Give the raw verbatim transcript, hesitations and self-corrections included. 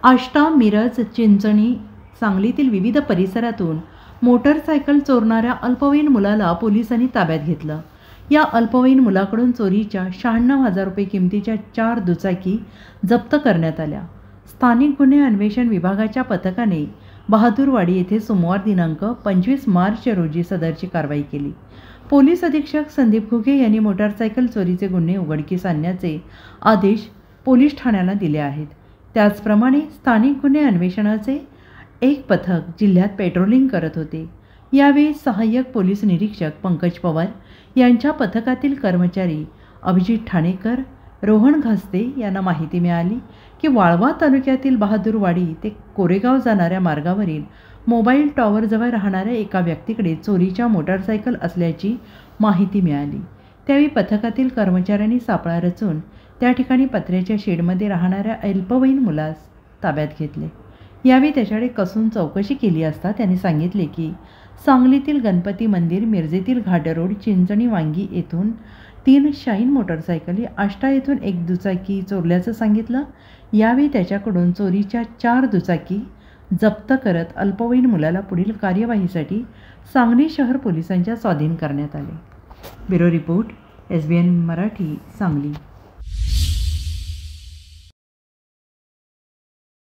आष्टा, मिरज, चिंचणी, सांगलीतील विविध परिसरातून मोटरसायकल चोरणाऱ्या अल्पवयीन मुलाला पोलिसांनी ताब्यात घेतलं. या अल्पवयीन मुलाकडून चोरीच्या शहाण्णव हजार रुपये किमतीच्या चार दुचाकी जप्त करण्यात आल्या. स्थानिक गुन्हे अन्वेषण विभागाच्या पथकाने बहादूरवाडी येथे सोमवार दिनांक पंचवीस मार्च रोजी सदरची कारवाई केली. पोलीस अधीक्षक संदीप घुगे यांनी मोटारसायकल चोरीचे गुन्हे उघडकीस आणण्याचे आदेश पोलीस ठाण्याला दिले आहेत. त्याचप्रमाणे स्थानिक गुन्हे अन्वेषणाचे एक पथक जिल्ह्यात पेट्रोलिंग करत होते. यावेळी सहाय्यक पोलीस निरीक्षक पंकज पवार यांच्या पथकातील कर्मचारी अभिजित ठाणेकर, रोहन घास्ते यांना माहिती मिळाली की वाळवा तालुक्यातील बहादूरवाडी ते कोरेगाव जाणाऱ्या मार्गावरील मोबाईल टॉवरजवळ राहणाऱ्या एका व्यक्तीकडे चोरीच्या मोटारसायकल असल्याची माहिती मिळाली. त्यावेळी पथकातील कर्मचाऱ्यांनी सापळा रचून त्या ठिकाणी पत्र्याच्या शेडमध्ये राहणाऱ्या अल्पवयीन मुलास ताब्यात घेतले. यावेळी त्याच्याकडे कसून चौकशी केली असता त्याने सांगितले की सांगलीतील गणपती मंदिर, मिरजेतील घाट रोड, चिंचणी वांगी येथून तीन शाईन मोटरसायकली, आष्टा येथून एक दुचाकी चोरल्याचं सांगितलं. यावेळी त्याच्याकडून चोरीच्या चार दुचाकी जप्त करत अल्पवयीन मुलाला पुढील कार्यवाहीसाठी सांगली शहर पोलिसांच्या स्वाधीन करण्यात आले. Bureau report, S B N Marathi, Sangli.